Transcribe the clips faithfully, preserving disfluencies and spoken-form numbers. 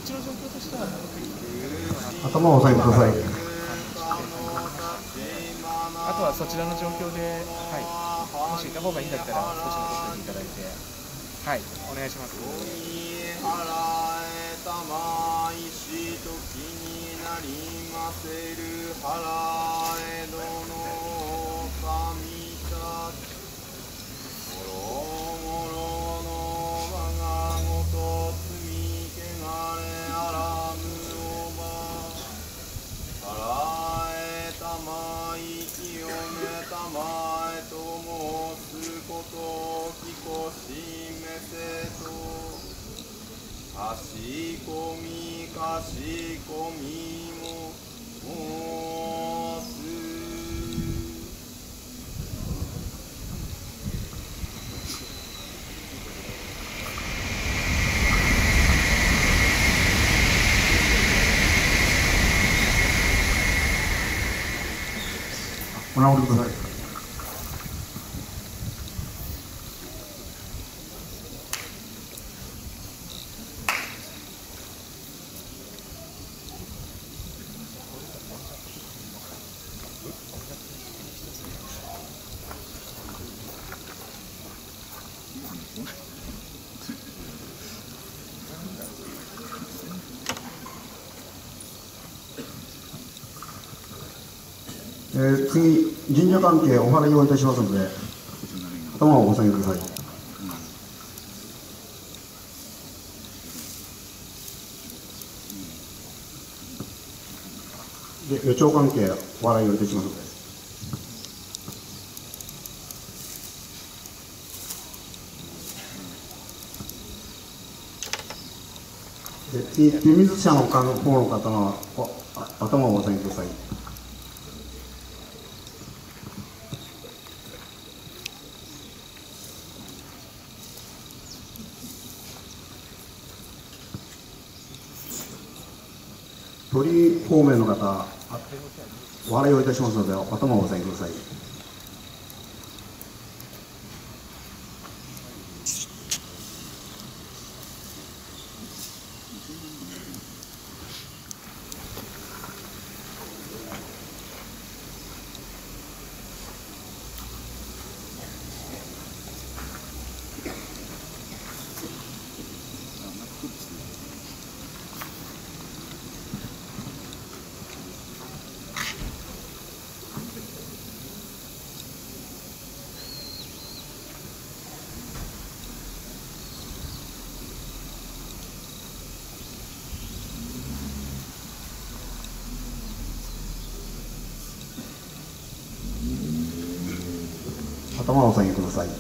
ちの状況としては長くいく頭を押さえてください。 あとはそちらの状況で、はい、もしいた方がいいんだったら少し残っておいていただいて、はい、お願いします。 かしこみかしこみも申す。 お直りください。えー、次、神社関係お祓いをいたしますので、頭をお下げください。で、予兆関係お祓いをいたしますので。で、次、手水社の方の方の頭をお下げください。鳥方面の方、お祓いをいたしますので、頭をお下げください。頭をお下げください。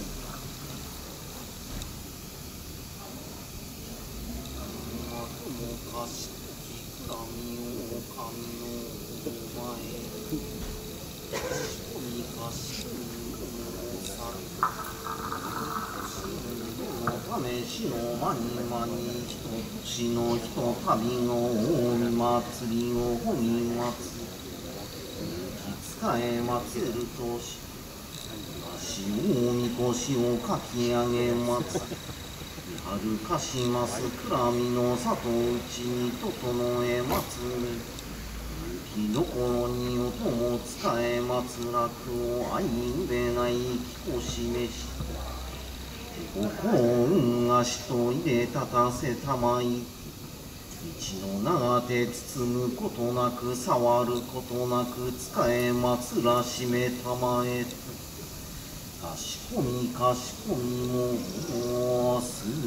しのまにまにひとしのひとたびの大祭りをほみまつきつかえまつるとし足をみこしをかき上げまつはるかします倉見の里うちに整えまつるきどころに音も使えまつらくを愛うべないきこしめしご幸運足と入れ立たせたまい道の長手包むことなく触ることなく使えまつらしめたまえかしこみかしこみも申す。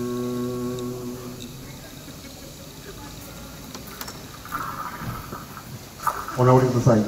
お直りください。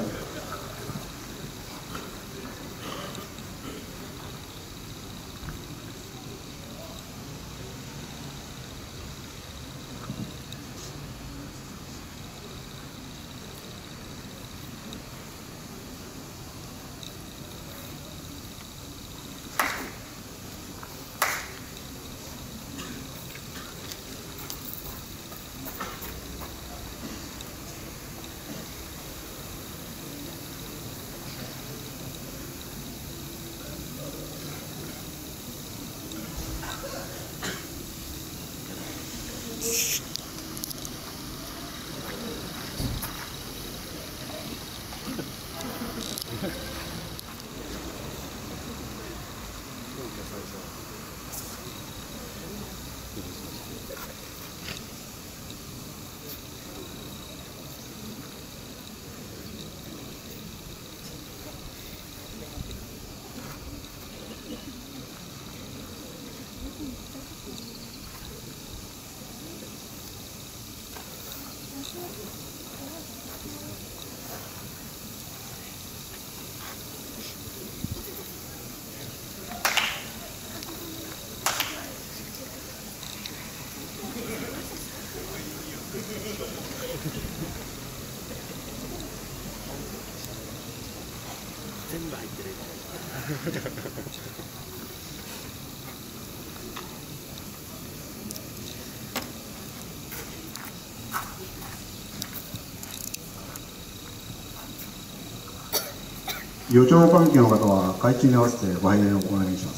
全部入ってる。 予兆関係の方は開中に合わせてご拝礼をお願いします。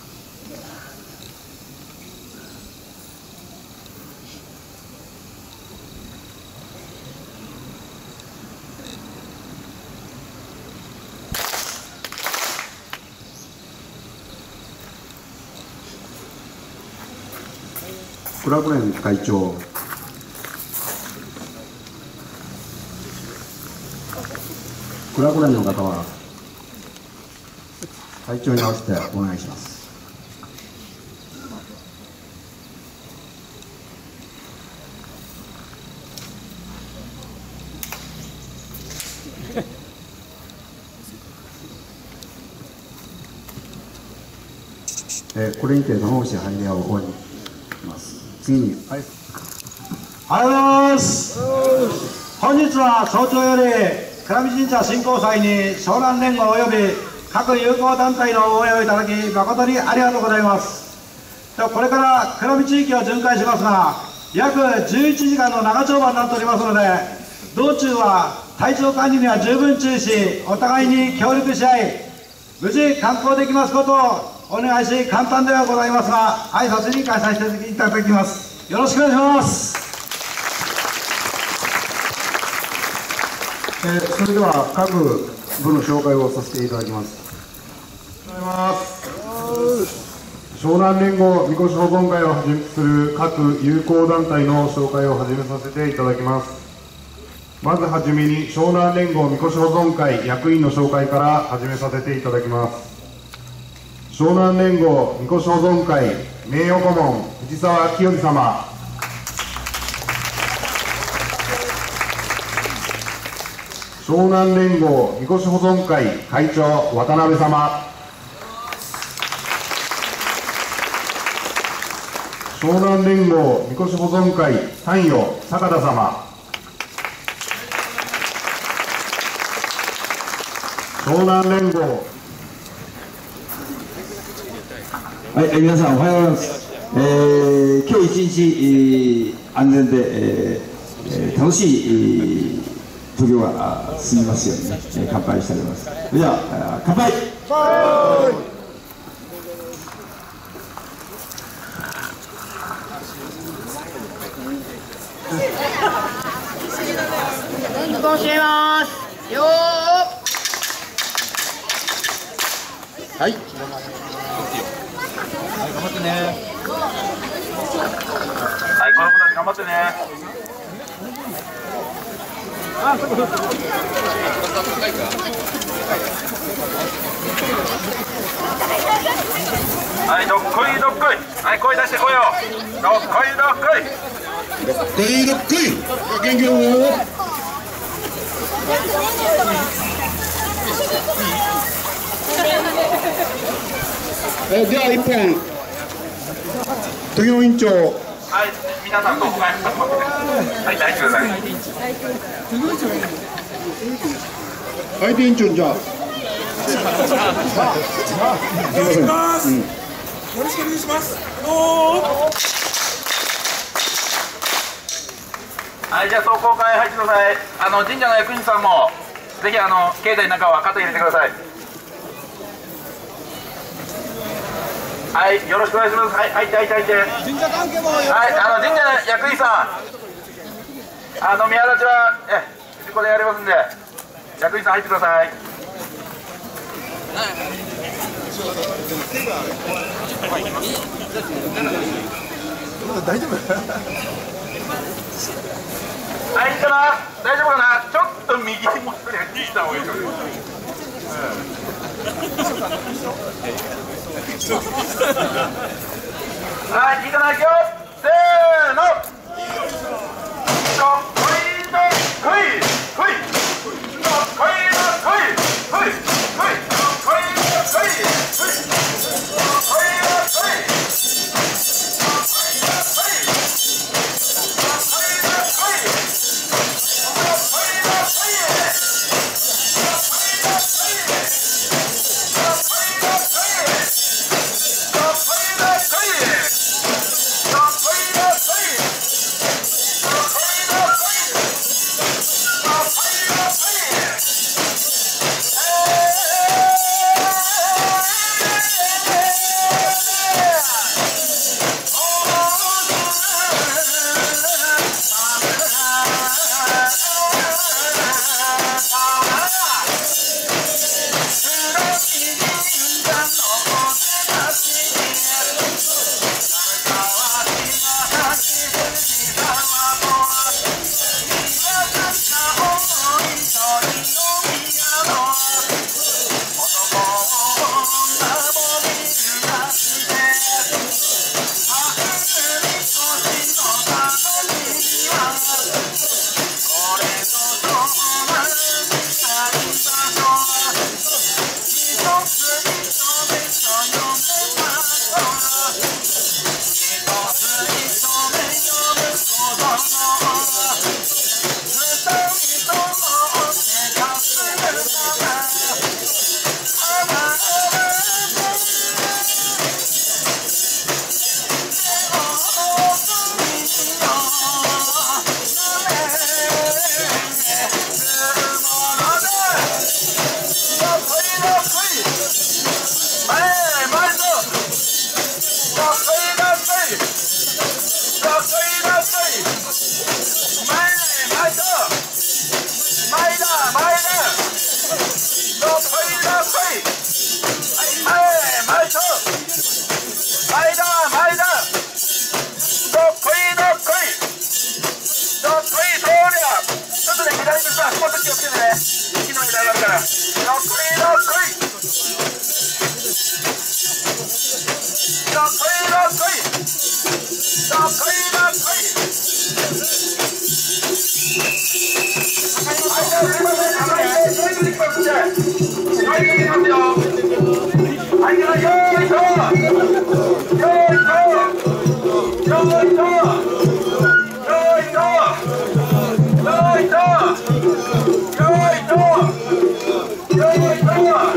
クラブ連会長、クラブ連の方は会長に合わせてお願いします。えー、これにて玉押拝礼を終わります。次に、はい、 おはようございます。本日は早朝より倉見神社神幸祭に湘南連合及び各友好団体の応援をいただき誠にありがとうございます。ではこれから倉見地域を巡回しますが、約じゅういちじかんの長丁場になっておりますので、道中は体調管理には十分注意し、お互いに協力し合い、無事観光できますことをお願いし、簡単ではございますが挨拶に開催していただきます。よろしくお願いします。 えー、それでは各部の紹介をさせていただきます。 おはようございます。湘南連合みこし保存会をはじめとする各友好団体の紹介を始めさせていただきます。まずはじめに湘南連合みこし保存会役員の紹介から始めさせていただきます。湘南連合みこし保存会名誉顧問藤沢清美様、湘南連合みこし保存会会長渡辺様、湘南連合みこし保存会参与坂田様、湘南連合はい、皆さんおはようございます。えー、今日一日、えー、安全で、えー、楽しい、えー、時が過ぎますようにね、えー、乾杯しております。それでは乾杯。 結婚してますよー。はい。 はい、頑張ってね。 はい、この子たち頑張ってね。 あ、そこそこ。 はい、どっこいどっこい。はい、声出してこいよ。どっこいどっこい。 どっこいどっこい。元気よ。えでは一本時野委員長、 はい、皆さんどうぞ。はい、はい、大丈夫です。 相手委員長にじゃあ。すみません。うん、よろしくお願いします。 はい、じゃあ壮行会入ってください。あの神社の役員さんもぜひあの境内の中は肩入れてください。はい、よろしくお願いします。はい、入って入って入って。神社関係も。はい、あの神社の役員さん、あの宮立ちはえここでやりますんで、役員さん入ってください。 大丈夫？ はい、いいかな、大丈夫かな。ちょっと右にもう一人入ってきた方がいいと思います。はい、いいかな、いくよ。せーの。どっこい。 まで上がるから。よっこいよっこい。よっこいよっこい。よっこいよっこい。はい、じゃあすいません、はい、はい、出てきますんで。はい、出てきますよ。はい、じゃあよーいと。よーいと。よーいと。よーいと。よーいと。よーいと。よーいと。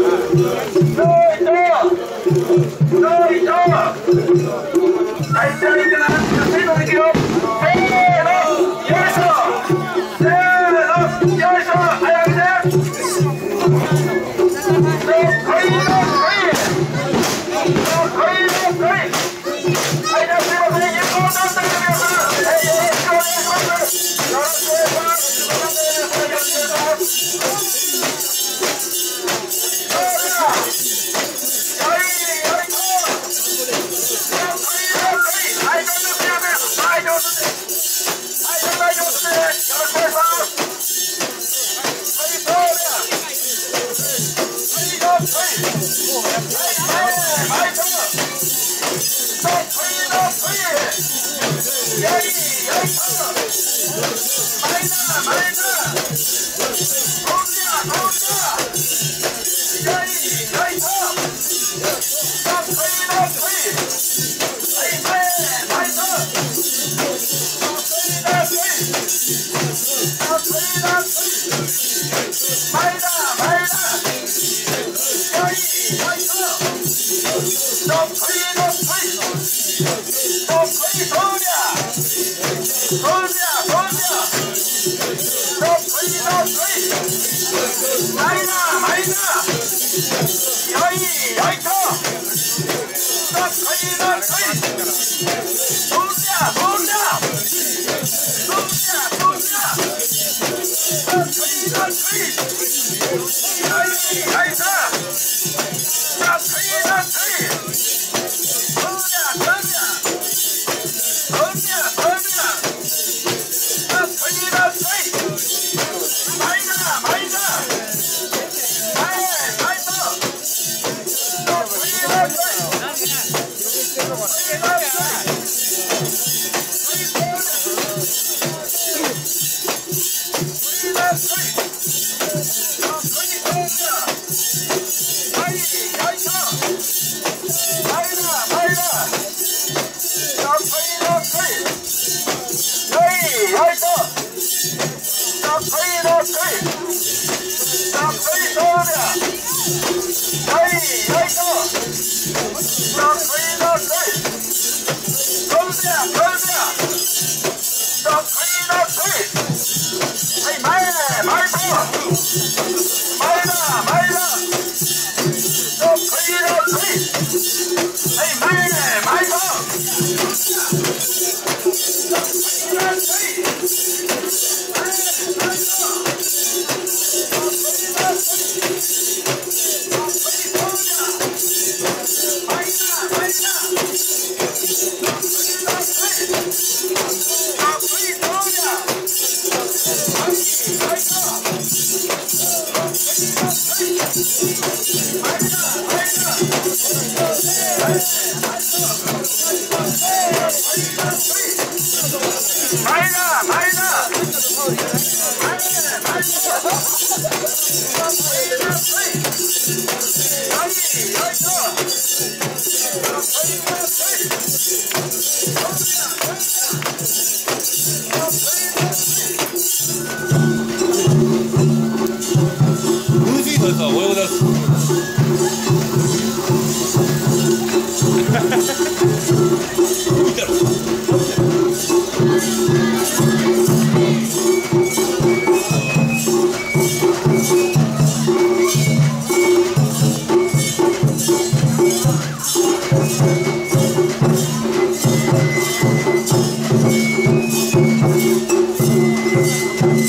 よーいと。はい、じゃあいいかな。せーのできるよ。せーの。よいしょ。せーの。よいしょ。はい、上げて。どっこいどっこい。どっこいどっこい。はい、じゃあすいません。有効団体の皆さん。はい、よろしくお願いします。よろしくお願いします。よろしくお願いします。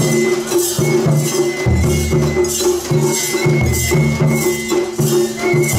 はい。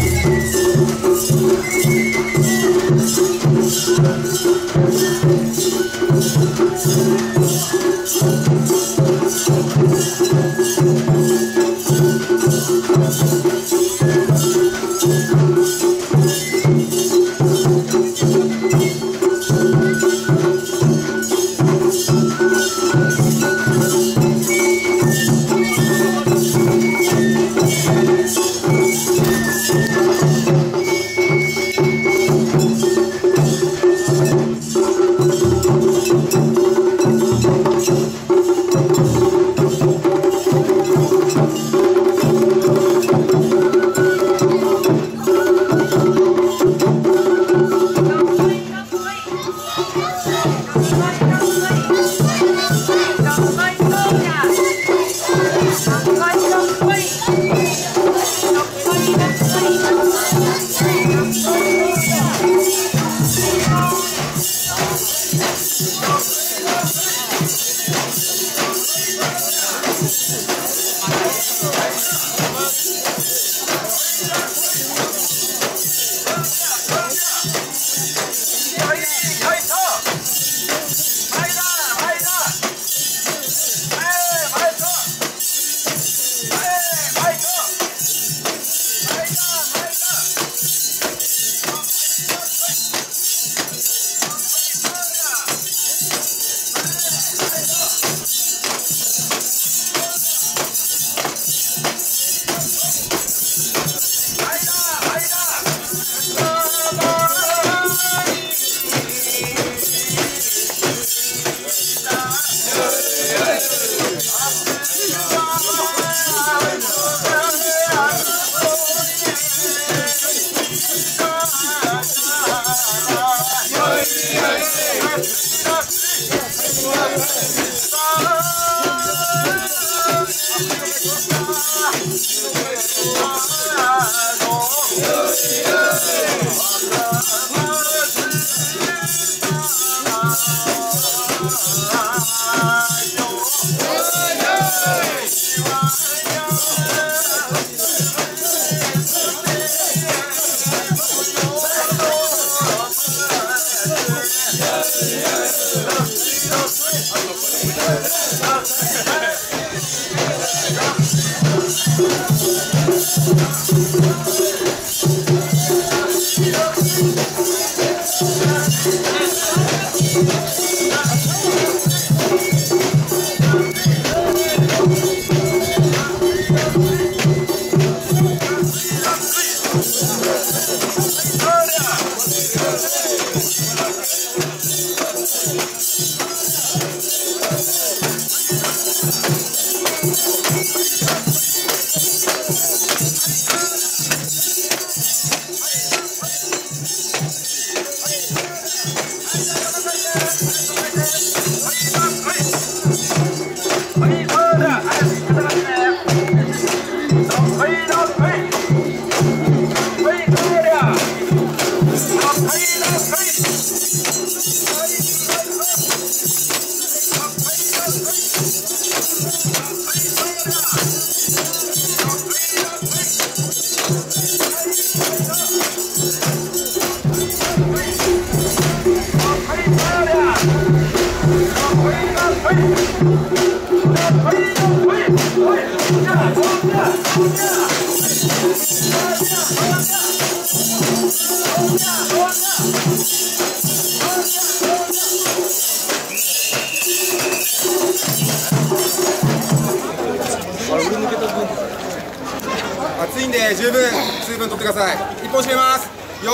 暑いんで十分水分取ってください。一本締めますよー。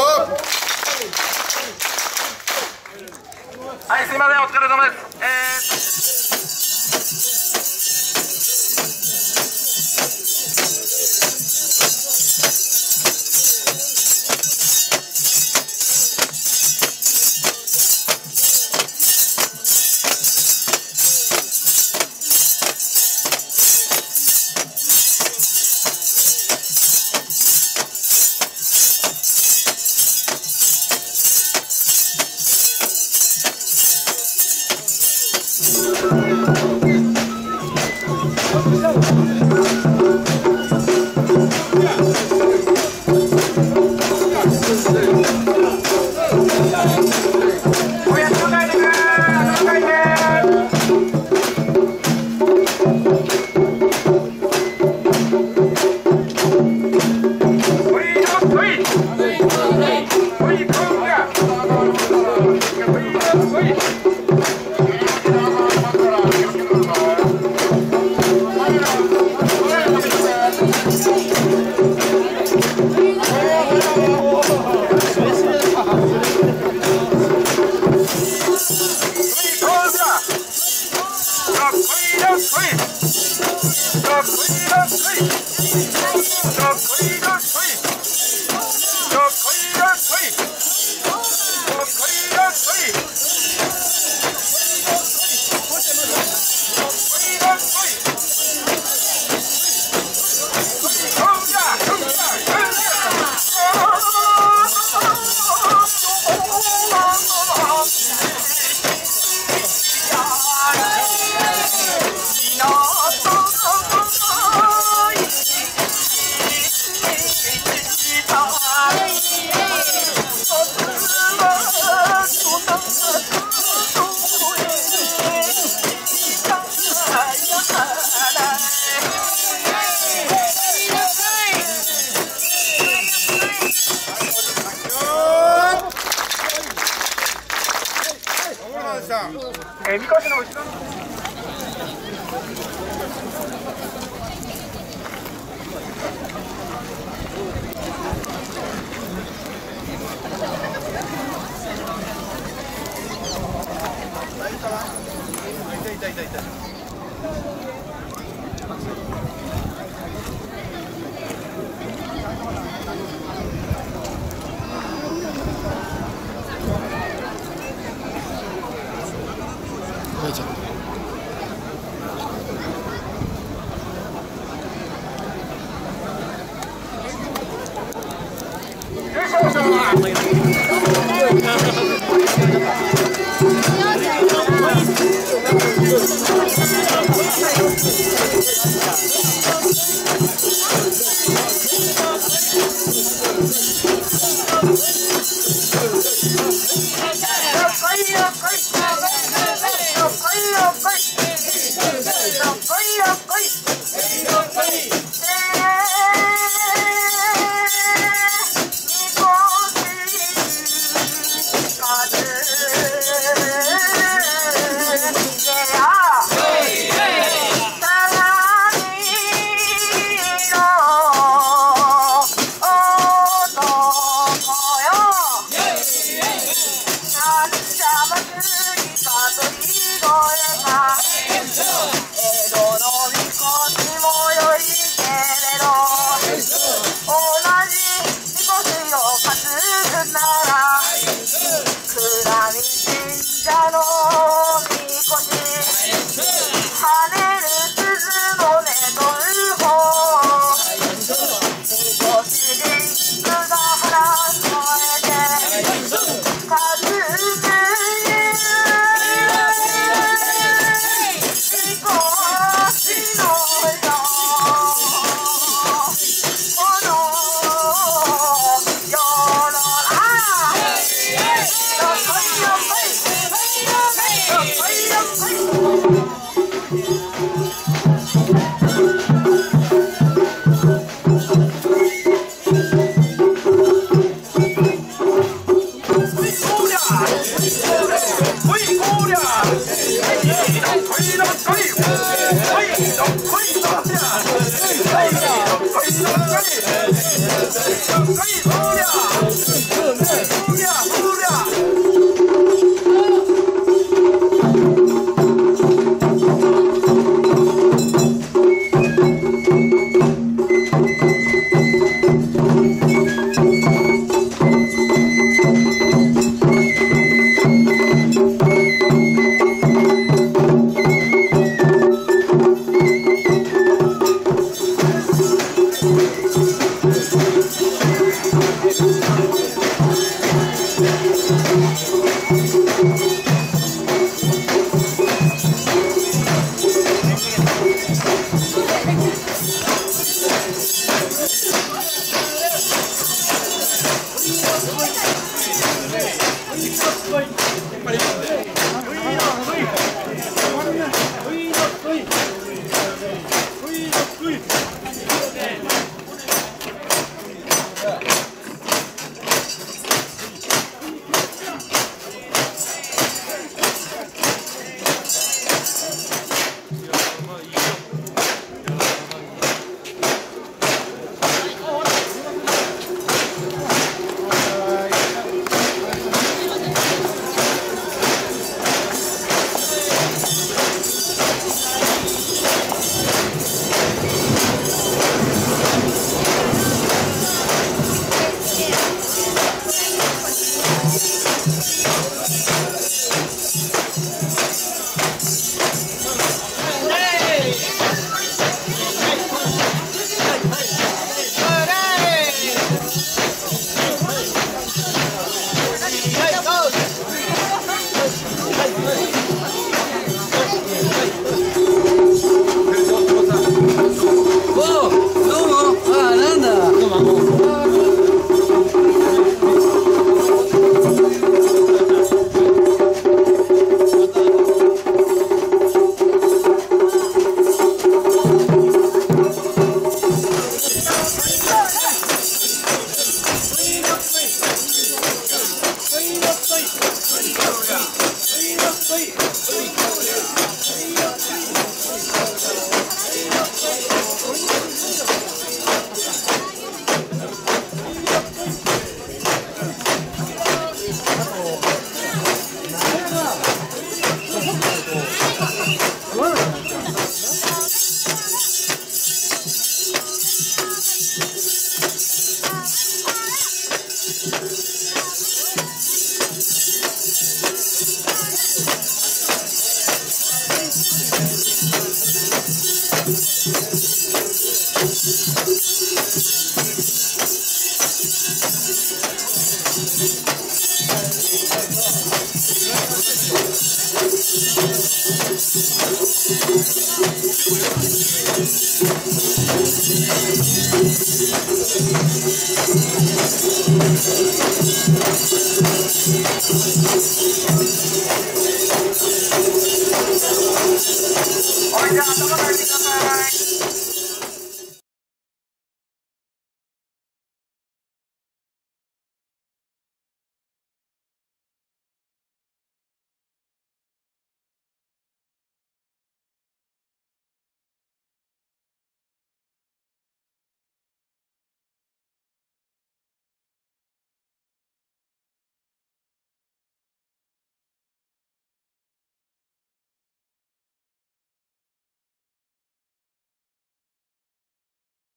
はい、すいません、お疲れ様です。えー Thank you. はい、じゃあ頭からいてください。